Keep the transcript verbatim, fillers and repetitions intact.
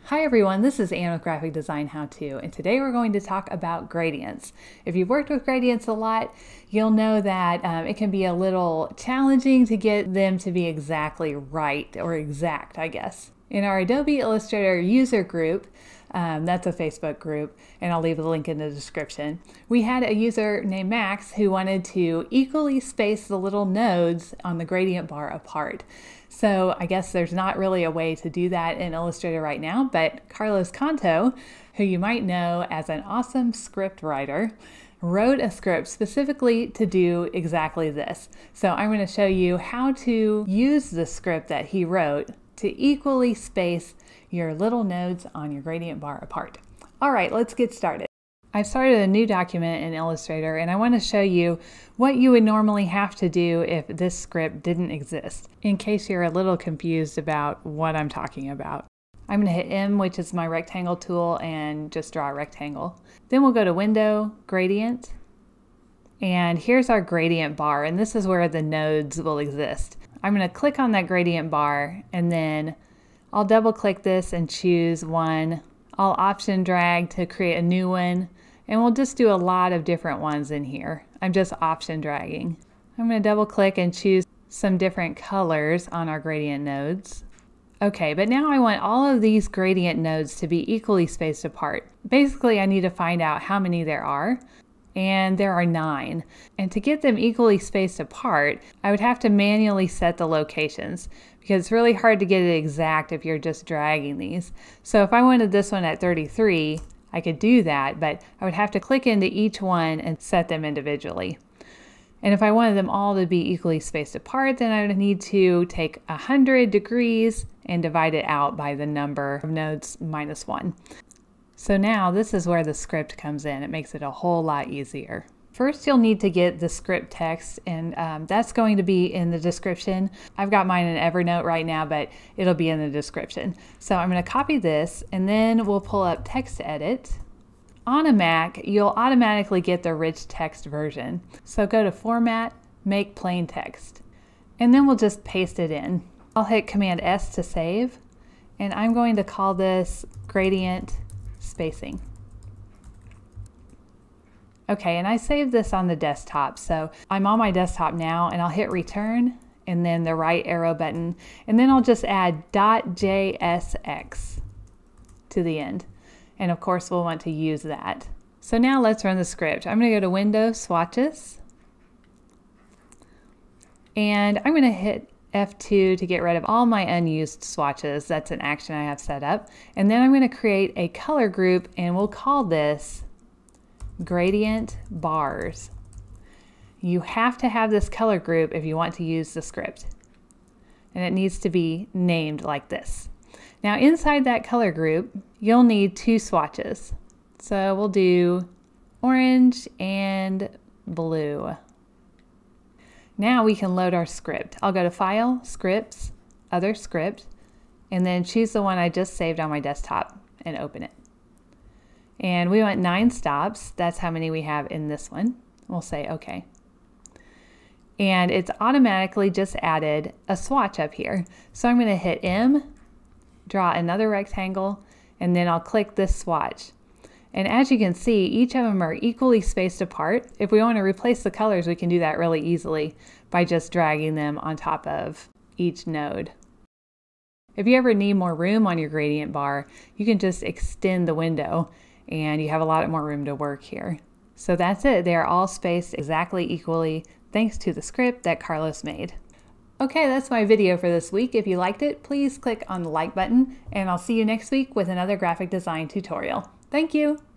Hi everyone, this is Anne with Graphic Design How To, and today we're going to talk about gradients. If you've worked with gradients a lot, you'll know that um, it can be a little challenging to get them to be exactly right, or exact, I guess. In our Adobe Illustrator user group, um, that's a Facebook group, and I'll leave a link in the description, we had a user named Max who wanted to equally space the little nodes on the gradient bar apart. So I guess there's not really a way to do that in Illustrator right now, but Carlos Canto, who you might know as an awesome script writer, wrote a script specifically to do exactly this. So I'm going to show you how to use the script that he wrote to equally space your little nodes on your gradient bar apart. All right, let's get started. I've started a new document in Illustrator, and I want to show you what you would normally have to do if this script didn't exist, in case you're a little confused about what I'm talking about. I'm going to hit M, which is my rectangle tool, and just draw a rectangle. Then we'll go to Window, Gradient, and here's our gradient bar, and this is where the nodes will exist. I'm going to click on that gradient bar, and then I'll double click this and choose one. I'll option drag to create a new one, and we'll just do a lot of different ones in here. I'm just option dragging. I'm going to double click and choose some different colors on our gradient nodes. Okay, but now I want all of these gradient nodes to be equally spaced apart. Basically, I need to find out how many there are, and there are nine. And to get them equally spaced apart, I would have to manually set the locations, because it's really hard to get it exact if you're just dragging these. So if I wanted this one at thirty-three, I could do that, but I would have to click into each one and set them individually. And if I wanted them all to be equally spaced apart, then I would need to take one hundred degrees and divide it out by the number of nodes minus one. So now this is where the script comes in. It makes it a whole lot easier. First, you'll need to get the script text, and um, that's going to be in the description. I've got mine in Evernote right now, but it'll be in the description. So I'm going to copy this, and then we'll pull up Text Edit. On a Mac, you'll automatically get the rich text version. So go to Format, Make Plain Text, and then we'll just paste it in. I'll hit Command S to save, and I'm going to call this Gradient Spacing. Okay, and I saved this on the desktop, so I'm on my desktop now, and I'll hit return and then the right arrow button, and then I'll just add .jsx to the end. And of course we'll want to use that. So now let's run the script. I'm going to go to Window, Swatches, and I'm going to hit F two to get rid of all my unused swatches. That's an action I have set up. And then I'm going to create a color group, and we'll call this Gradient Bars. You have to have this color group if you want to use the script, and it needs to be named like this. Now inside that color group you'll need two swatches, so we'll do orange and blue. Now we can load our script. I'll go to File, Scripts, Other Script, and then choose the one I just saved on my desktop and open it. And we want nine stops. That's how many we have in this one. We'll say OK. And it's automatically just added a swatch up here. So I'm going to hit M, draw another rectangle, and then I'll click this swatch. And as you can see, each of them are equally spaced apart. If we want to replace the colors, we can do that really easily by just dragging them on top of each node. If you ever need more room on your gradient bar, you can just extend the window, and you have a lot more room to work here. So that's it. They are all spaced exactly equally thanks to the script that Carlos made. Okay, that's my video for this week. If you liked it, please click on the like button, and I'll see you next week with another graphic design tutorial. Thank you.